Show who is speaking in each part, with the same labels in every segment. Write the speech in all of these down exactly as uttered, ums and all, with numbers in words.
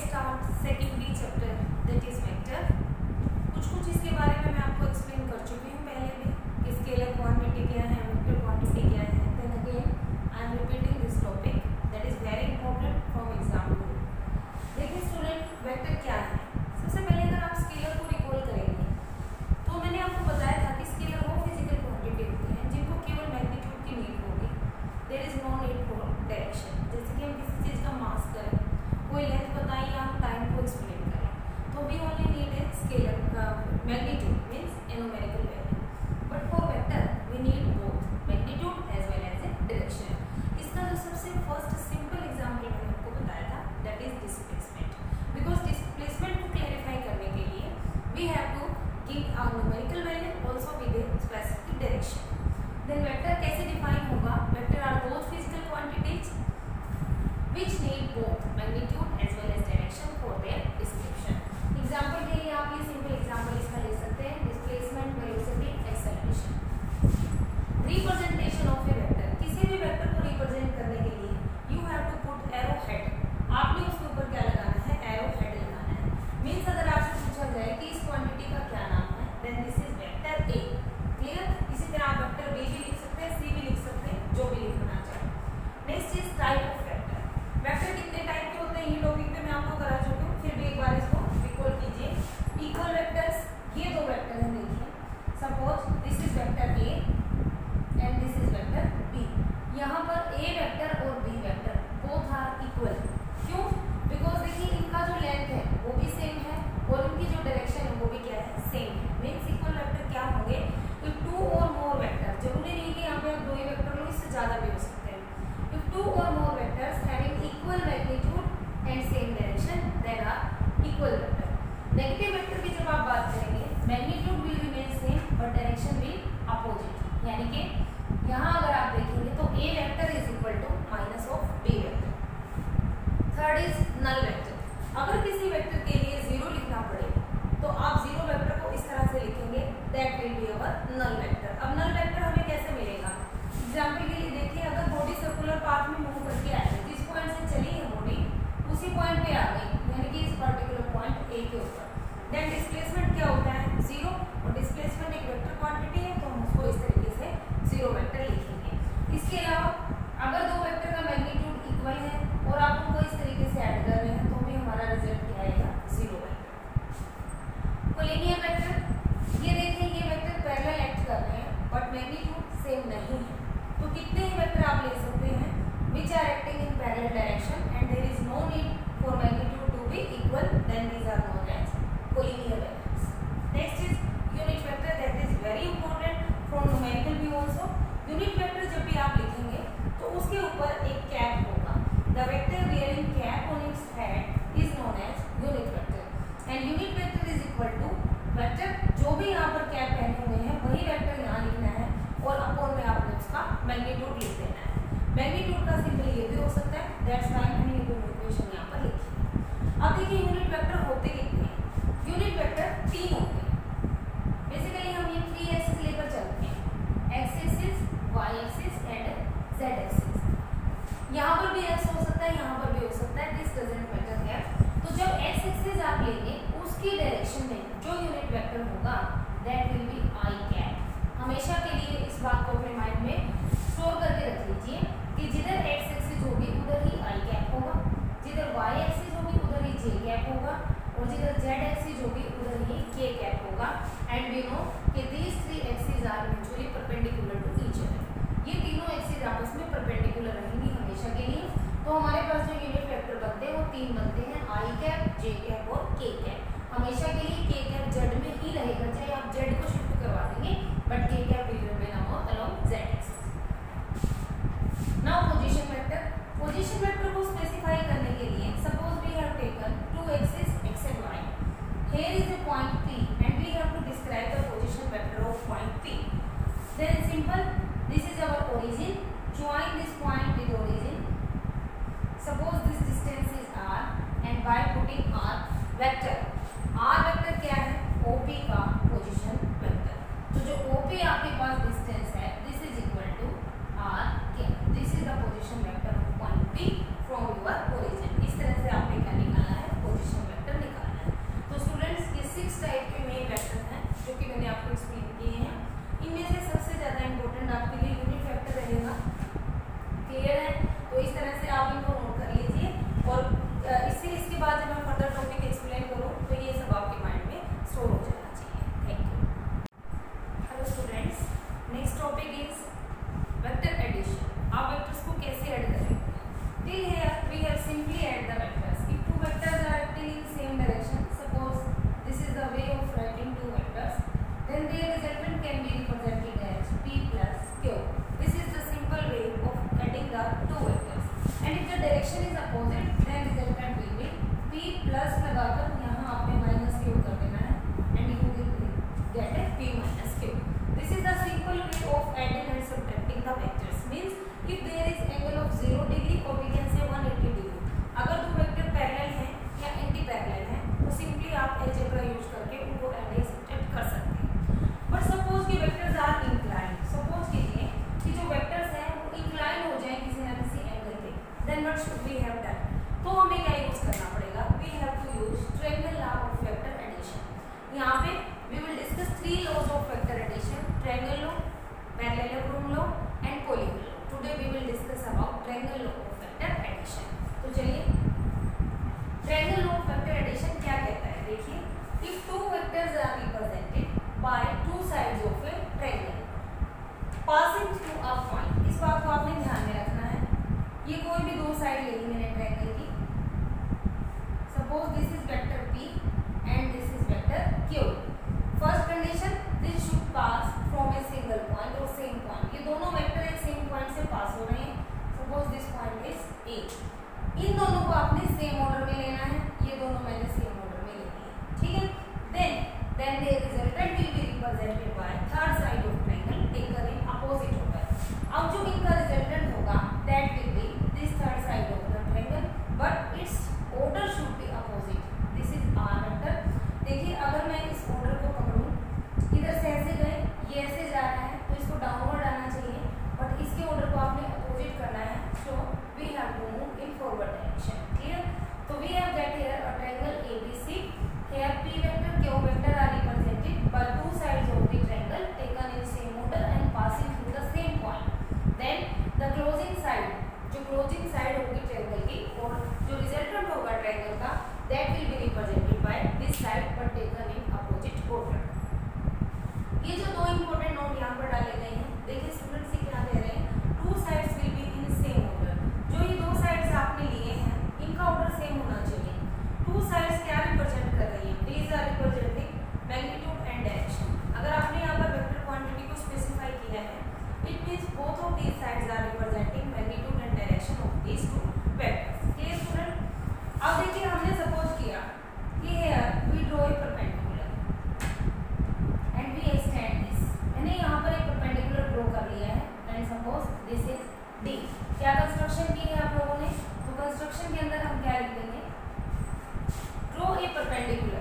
Speaker 1: start second B chapter, that is vector. कुछ कुछ इसके बारे में मैं आपको एक्सप्लेन कर चुकी हूँ पहले भी कि स्केलर क्वांटिटी क्या है, वेक्टर क्वांटिटी क्या है. Then again I am repeating this topic that is very important from exam two. देखिए स्टूडेंट, वेक्टर क्या है. सबसे पहले अगर आप स्केलर को रिकॉल करेंगे तो मैंने आपको बताया था कि स्केलर वो फिजिकल क्वांटिटी होती है जिनको केवल मैग्नीट्यूड की नीड होगी. There is no need for direction. जैसे कि हम किसी चीज़ का मास करें, कोई लेंथ बताएं या हम टाइम को एक्सप्लेन करें, तो we only need a scalar magnitude means a numerical value. But for vector we need both magnitude as well as a direction. इसका जो सबसे फर्स्ट सिंपल एग्जांपल मैंने आपको बताया था that is displacement. Because displacement को क्लैरिफाई करने के लिए we have to give a numerical value also with a specific direction. Then vector कैसे डिफाइन होगा? Vector are those physical quantities which need both magnitude as well as direction for their description. Example के लिए आप ये simple example इसका ले सकते हैं. Displacement, velocity, acceleration. Representation of a vector. किसी भी वेक्टर को रिप्रेजेंट करने के लिए you have to put arrow head. आपने उसके ऊपर क्या लगाना है? एरो हेड लगाना है. मीन्स अगर आपसे पूछा जाए कि इस क्वांटिटी का क्या नाम है, then this is vector A. Clear? इसी तरह आप वेक्टर बी भी लिख सकते हैं, सी भी लिख सकते हैं, जो भी लिखना चाहें. Next is type of vector. Vector कितने टाइप के होते हैं ये टॉपिक पे मैं आपको करा चुकी हूँ, फिर भी एक बार इसको रिकॉल कीजिए. इक्वल वेक्टर्स, ये दो वेक्टर हैं. देखिए suppose this is vector A and this is vector B. यहाँ पर ए वेक्टर और B vector both are equal. क्यों? बिकॉज देखिए इनका जो लेंथ है वो भी सेम है और इनकी जो डायरेक्शन है वो भी क्या है? सेम है. मीन्स इक्वल वेक्टर क्या होंगे? तो टू और मोर वेक्टर, जरूरी नहीं कि यहाँ पे आप दो ही वेक्टर लो, इससे ज़्यादा भी हो सकते हैं. If two or more vectors having equal magnitude and same direction, then are equal vector. Negative vector की जब आप बात करेंगे, magnitude will remain same but direction will opposite. यानी कि यहाँ अगर आप देखेंगे तो A vector is equal to minus of B vector. Third is null vector. अगर किसी वेक्टर के लिए जीरो लिखना पड़े तो आप जीरो वेक्टर को इस तरह से लिखेंगे, that will be our null vector. अब null vector हमें कैसे मिलेगा? एग्जाम्पल के लिए देखिए, अगर बॉडी सर्कुलर पाथ में मूव करके आ रही है, जिस पॉइंट से चली है बॉडी उसी पॉइंट पे आ गई, यानी कि इस पर्टिकुलर पॉइंट ए के ऊपर. देन डिस्प्लेसमेंट क्या होता है? जीरो. और डिस्प्लेसमेंट एक वेक्टर क्वांटिटी है तो हम उसको इस तरीके से जीरो वेक्टर लिखेंगे. इसके अलावा अगर दो वेक्टर का मैग्नीट्यूड इक्वल है और आप उनको इस तरीके से ऐड कर रहे हैं तो भी हमारा रिजल्ट क्या आएगा? Zero vector. कोलिनियर वेक्टर, ये देखिए ये वेक्टर पैरेलल एक्ट कर रहे हैं बट मैग्नीट्यूड सेम नहीं है, तो कितने ही वेक्टर आप ले सकते हैं which are acting in parallel direction and there is no need for magnitude to be equal, then these are known as collinear vectors. Next is unit vector. That is very important from numerical view also. Unit vector जब भी आप लिखेंगे तो उसके ऊपर एक cap होगा. The vector bearing cap on its head is known as unit vector and unit vector is equal to vector जो भी यहाँ पर कैप पहने हुए हैं वही वेक्टर यहाँ लिखना है और अपॉन में आपने उसका मैग्नीट्यूड लिख देना है. मैग्नीट्यूड का सिंबल ये भी हो सकता है, दैट्स व्हाई मैंने ये दोनों इक्वेशन यहाँ पर लिखी. अब देखिए यूनिट वेक्टर होते कितने हैं? यूनिट वेक्टर तीन होते हैं. बेसिकली हम ये थ्री एक्सिस लेकर चलते हैं, X axis, Y axis and Z axis. यहाँ पर भी एक्स हो सकता है, यहाँ पर भी हो सकता है, दिस डजंट मैटर हियर. तो जब एक्स एक्सिस आप लेंगे उसकी डायरेक्शन में जो यूनिट वेक्टर होगा that will be I cap. हमेशा के लिए इस बात को अपने माइंड में स्टोर करके रख लीजिए कि जिधर एक्स एक्सिस होगी उधर ही आई कैप होगा, जिधर वाई एक्सिस होगी उधर ही जे कैप होगा और जिधर जेड एक्सिस होगी उधर ही के कैप होगा. एंड वी नो कि these three axis are mutually perpendicular to each other. ये तीनों एक्सिस आपस में परपेंडिकुलर रहेंगी हमेशा के लिए. तो हमारे पास जो यूनिट वेक्टर बनते हैं वो तीन बनते हैं, आई कैप, जे कैप और के कैप. हमेशा के लिए के कैप जेड में ही रहेगा, चाहे आप जेड को शिफ्ट करवा देंगे but K cap will remain along Z axis. Now position vector. Position vector को स्पेसिफाई करने के लिए suppose we have taken two axis X and Y. Here is a point P and we have to describe the position vector of point P. Then simple, this is our origin. Join this point with origin. Suppose this distance is r and by putting r vector. r vector क्या है? O P का position vector. तो जो O P आपके पास distance है this is equal to r cap. This is the position vector of point P from your origin. इस तरह से आपने क्या निकाला है? पोजीशन साइड लेनी मैंने ट्रायंगल की। Suppose this is vector P and this is vector Q। First condition, this should pass from a single point और सेम पॉइंट। ये दोनों वेक्टर एक सेम पॉइंट से पास हो रहे हैं। Suppose this point is A। इन दोनों को आपने सेम ऑर्डर में लेना है। ये दोनों मैंने सेम ऑर्डर में लेनी है, ठीक है। Then then the resultant will be represented by third side of triangle taken in opposite order. अब जो इनका रिजल्टेंट होगा that will be this third side of the triangle, but its order should be opposite. This is R vector. देखिए अगर मैं इस order को पकड़ूं, इधर से ऐसे गए, ये ऐसे जा रहा है, तो इसको डाउनवर्ड आना चाहिए, बट इसके ऑर्डर को आपने अपोजिट करना है। So we have to move in forward direction, clear. तो we have get here a triangle A B C। Here P vector, Q vector are represented by two sides of the triangle taken in same order and passing through the same point. Then the closing side, जो closing side होगी triangle की और जो resultant होगा triangle का, that will be represented by this side but taken in opposite order। ये जो दो इंपॉर्टेंट नोट यहाँ पर डाले गए हैं, देखिए स्टूडेंट्स ये क्या दे रहे हैं, two sides will be in same order. जो ये दो साइड्स आपने लिए हैं इनका ऑर्डर सेम होना चाहिए। टू साइड्स क्या रिप्रेजेंट कर रही है, these are representing magnitude and direction. अगर आपने यहाँ पर वेक्टर क्वांटिटी को स्पेसिफाई किया है, it means both of these sides are representing magnitude and direction of these two vectors, clear student. अब देखिए हमने सपोज किया कि here we draw a perpendicular and we extend this. मैंने यहाँ पर एक परपेंडिकुलर ड्रॉ कर लिया है and suppose this is D। क्या कंस्ट्रक्शन की है आप लोगों ने, तो कंस्ट्रक्शन के अंदर हम क्या लिख देंगे, draw a perpendicular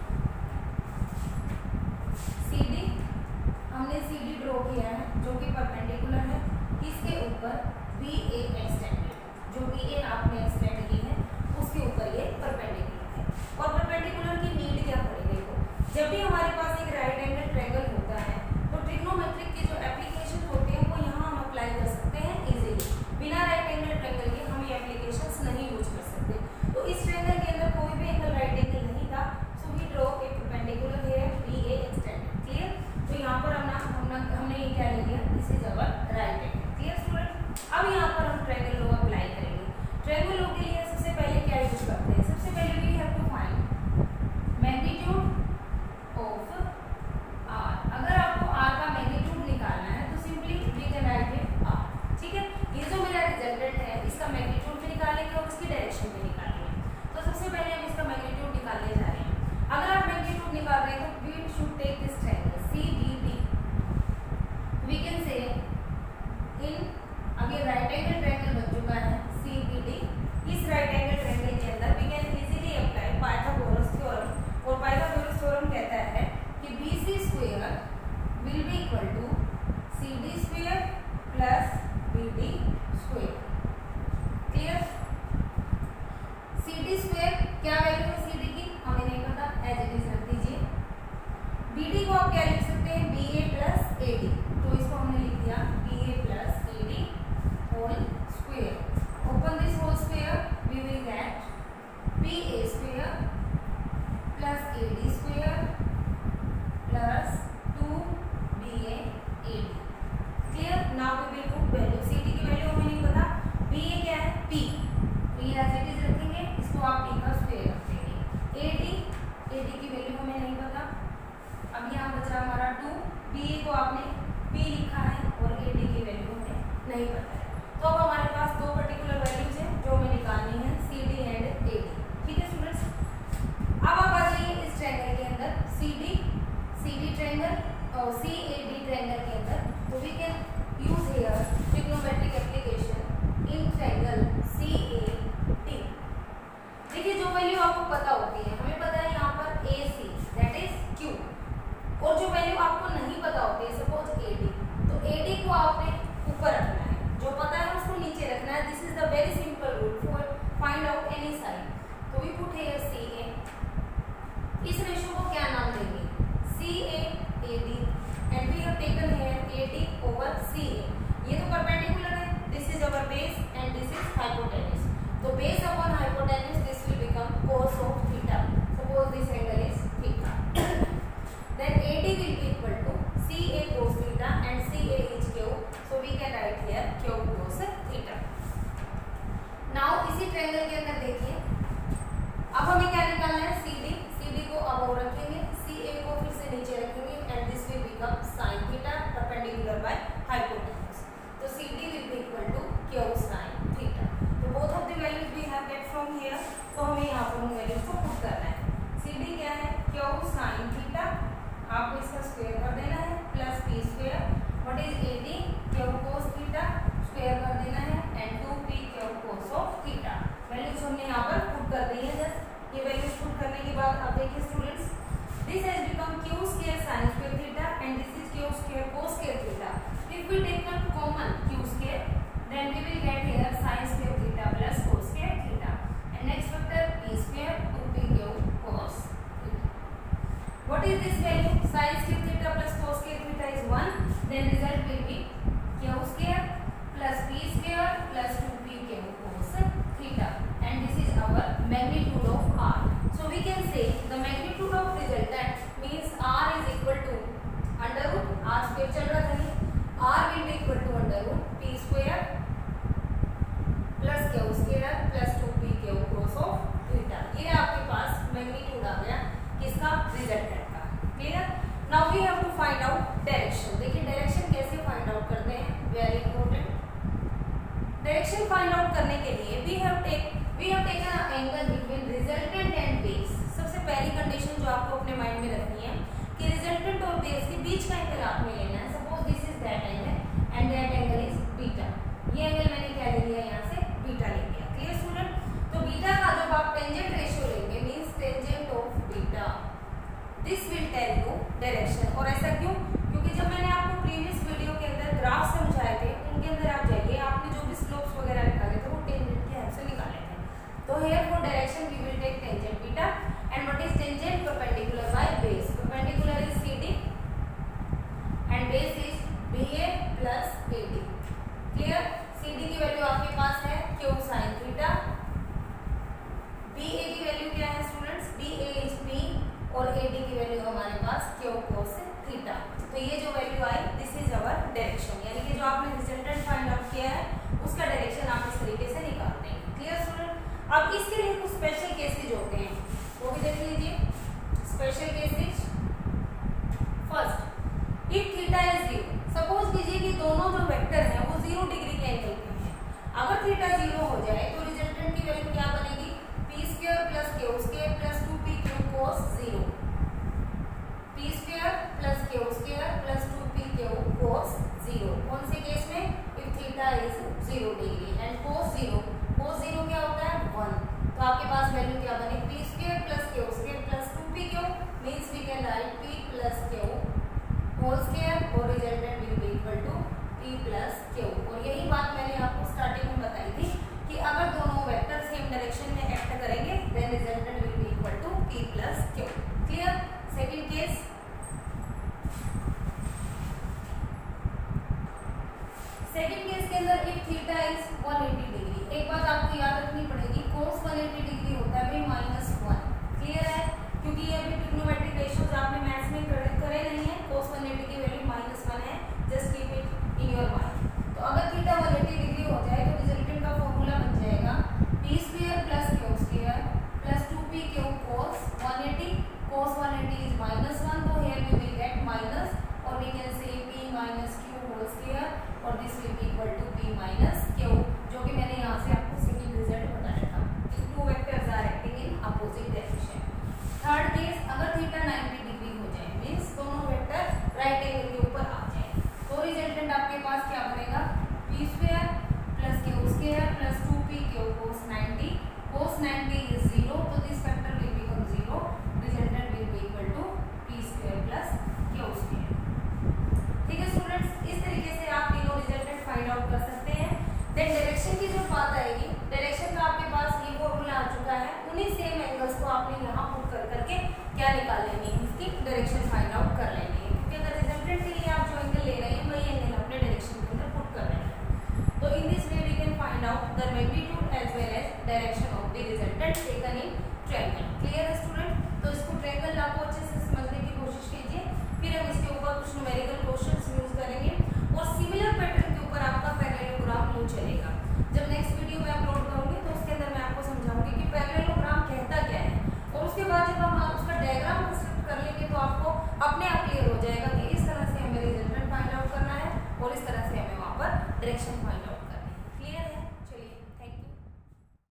Speaker 1: C D। हमने C D ड्रॉ किया है जो कि परपेंडिकुलर है, इसके ऊपर B A एक्सटेंडेड, जो B A आपने एक्सटेंड की है उसके ऊपर ये परपेंडिकुलर है। और परपेंडिकुलर की नीड क्या पड़ेगी, देखो जब भी हमारे पास एक राइट एंगल ट्रायंगल होता है तो ट्रिग्नोमेट्रिक की जो एप्लीकेशन होते हैं वो यहाँ हम अप्लाई कर सकते हैं इजीली। बिना राइट एंगल ट्रायंगल के हम ये एप्लीकेशंस नहीं यूज कर सकते। तो इस ट्रायंगल के अंदर कोई भी एंगल राइट एंगल नहीं था, so we draw a perpendicular here B A extended, clear. तो यहाँ पर हमने हमने हमने ये क्या ले लिया, this is our right angle, clear student. अब यहाँ पर हम ट्रायंगल लॉ अप्लाई करेंगे। ट्रायंगल लॉ के लिए सबसे पहले क्या यूज करते हैं, सबसे पहले we have to find magnitude of R। अगर आपको R का मैग्नीट्यूड निकालना है तो simply we can write it R, ठीक है। ये जो मेरा रिजल्टेंट है इसका मैग्नीट्यूड भी निकालेंगे और इसकी डायरेक्शन भी निकालेंगे। तो सबसे पहले हम इसका मैग्नीट्यूड निकालने जा रहे हैं। अगर आप मैग्नीट्यूड निकाल रहे हैं तो we should take this triangle C D D। We can say in अगर राइट एंगल ट्रायंगल बन चुका है C D D, इस राइट एंगल ट्रायंगल के अंदर we can easily apply Pythagoras theorem. और पाइथागोरस थ्योरम कहता है कि B C square will be equal to C D square plus B D square, clear. C D square क्या value है C D की हमें नहीं पता, एज इट इज रख दीजिए। B D को आप क्या लिख सकते हैं, B A plus A D। तो इसको हमने लिख दिया B A plus A D whole square. Open this whole square, we will get B A square plus A D square plus two B A A D, clear. Now we will put value. C D की value हमें नहीं पता, B A क्या है P, तो ये as it is रखेंगे, इसको आप P का स्क्वायर रख देंगे। A D A D की वैल्यू हमें नहीं पता। अब यहाँ बचा हमारा टू, B A को आपने P लिखा है और A D की वैल्यू हमें नहीं पता है। तो अब हमारे पास दो पर्टिकुलर वैल्यूज हैं जो हमें निकालनी है, C D and A D, ठीक है स्टूडेंट्स। अब आप आ जाइए इस ट्रायंगल के अंदर C D C D triangle और C A D ट्रायंगल के अंदर, तो we can use here trigonometric application in triangle C A D। देखिए जो वैल्यू आपको पता होती है, हमें पता है यहाँ पर A C that is Q, और जो वैल्यू आपको नहीं पता होती है सपोज A D, तो A D को आपने ऊपर रखना है, जो पता है उसको नीचे रखना है। This is the very simple rule for find out any sine. तो we put here C A। इस रेशियो को क्या नाम देंगे, C A A D, and we have taken here A D over C A। ये तो perpendicular है, this is our base and this is hypotenuse. तो base upon hypotenuse this will become cos of theta. Suppose this angle is theta, then A D will be equal to C A cos theta and C A is Q, so we can write here Q cos theta. Now put करने के बाद अब देखिए students, this has become Q square sin square theta and this is Q square cos square theta. If we take a common q square then we will get here sin square theta plus cos square theta and next factor p square two p q cos theta. What is this value? Sin square theta plus cos square theta is one, then result will be q square plus p square plus two p q cos theta and this is our magnitude of r. So we can say the magnitude of resultant means r is equal to under root r square चल रहा था नहीं, r will be equal to under root p square plus q square plus two p q cos of theta. ये आपके पास magnitude आ गया किसका? Resultant का. Clear? Now we have to find out direction. देखिए डायरेक्शन कैसे फाइंड आउट करते हैं, very important. Direction find out करने के लिए we have take we have taken a angle between resultant and base. सबसे पहली कंडीशन जो आपको अपने माइंड में रखनी है कि रिजल्टेंट और बेस के बीच का एंगल आपने लेना है. Suppose this is that angle and that angle is beta. ये एंगल मैंने क्या ले लिया, यहाँ से बीटा ले लिया. Clear student? तो बीटा का जब आप टेंजेंट रेशियो लेंगे means tangent of beta, this will tell you direction. और ऐसा क्यों? क्योंकि जब मैंने आपको प्रीवियस वीडियो के अंदर ग्राफ समझाए थे उनके अंदर आप जाइए, आपने जो भी स्लोप्स वगैरह निकाले थे वो टेंजेंट की हेल्प से निकाले थे. तो here for direction we will take tangent beta and what is tangent? Perpendicular by base. Perpendicular is cd and base is ba plus ad. Clear? cd की वैल्यू आपके पास है q sin थीटा, ba की value क्या है students? ba is p और ad की value हमारे पास q cos थीटा. तो ये जो वैल्यू आई दिस इज अवर डायरेक्शन, यानी कि जो आपने रिजल्टेंट फाइंड आउट किया है उसका डायरेक्शन आप इस तरीके से निकालते हैं. Clear student? अब इसके लिए कुछ स्पेशल केसेज होते हैं, वो भी देख लीजिए. Special cases first, if theta is zero. Suppose कीजिए कि दोनों जो वेक्टर हैं वो जीरो डिग्री के एंगल पे हैं. अगर थीटा जीरो हो जाए तो रिजल्टेंट की वैल्यू क्या बनेगी? P square plus Q square plus two P Q cos zero. P square plus Q square plus two P Q cos zero. कौन से केस में? If theta is zero degree and cos zero. Cos zero क्या होता है? One. तो आपके पास value क्या बने? P square plus Q square plus two P Q means we can write P plus Q whole square और resultant will be equal to p plus Q. और यही बात मैंने आपको स्टार्टिंग में बताई थी कि अगर दोनों वेक्टर सेम डायरेक्शन में एक्ट करेंगे then resultant will be equal to p plus Q. Clear? Second case, second case के अंदर if theta is one eighty degree. एक बात आपको याद रखनी पड़ेगी, cos वन एटी डिग्री होता है भाई माइनस वन. क्लियर है? क्योंकि ये अभी ट्रिग्नोमेट्रिक रेशियोज आपने मैथ्स में करे, करे नहीं है. cos वन एटी की वैल्यू माइनस वन है, just keep it in your mind. तो अगर थीटा वन एटी डिग्री हो जाए तो रिजल्टेंट का फॉर्मूला बन जाएगा p square plus q square plus two p q cos one eighty. cos one eighty is minus one, तो here we will get minus और we can say p minus q whole square और this will be equal to p minus q, जो कि मैंने यहाँ से आपको second result बताया था. Two vectors are acting in opposite direction. Third case, अगर थीटा नाइंटी डिग्री हो जाए मींस दोनों वेक्टर राइट एंगल के ऊपर आ जाए तो रिजल्टेंट आपके पास क्या बनेगा? p square plus q square plus two p q cos ninety. cos ninety is zero, तो this factor will become zero. Resultant will be equal to p square plus q square. ठीक है students? इस तरीके से आप तीनों resultant find out कर सकते हैं. देन डायरेक्शन की जो बात आएगी, डायरेक्शन का आपके पास ये फॉर्मूला आ चुका है. उन्हीं सेम एंगल्स को आपने यहाँ पुट कर करके क्या निकाल लेनी है? इसकी डायरेक्शन फाइंड आउट कर लेनी है. क्योंकि अगर रिजल्टेंट के लिए आप जो एंगल ले रहे हैं वही एंगल अपने डायरेक्शन के अंदर पुट कर रहे हैं. तो in this way we can find out the magnitude as well as direction of the resultant taken in triangle. Clear है स्टूडेंट? तो इसको ट्रायंगल आपको अच्छे से समझने की कोशिश कीजिए. फिर हम इसके ऊपर कुछ न्यूमेरिकल क्वेश्चंस यूज करेंगे और सिमिलर पैटर्न के ऊपर आपका पैरेललोग्राम यूज चलेगा. जब नेक्स्ट वीडियो में अपलोड करूंगी तो उसके अंदर मैं आपको समझाऊंगी कि पैरेललोग्राम कहता क्या है. और उसके बाद जब हम उसका डायग्राम कंस्ट्रक्ट कर लेंगे तो आपको अपने आप क्लियर हो जाएगा कि इस तरह से हमें रिजल्टेंट फाइंड आउट करना है और इस तरह से हमें वहाँ पर डायरेक्शन फाइंड आउट